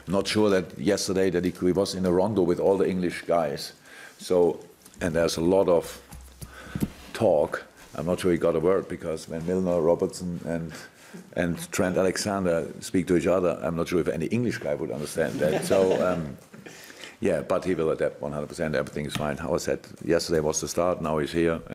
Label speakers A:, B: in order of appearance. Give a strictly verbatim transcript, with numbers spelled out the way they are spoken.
A: not sure that yesterday that he, he was in a rondo with all the English guys. So, and there's a lot of talk. I'm not sure he got a word, because when Milner, Robertson, and and Trent Alexander speak to each other, I'm not sure if any English guy would understand that. So, um, yeah, but he will adapt one hundred percent. Everything is fine. How I said, yesterday was the start. Now he's here.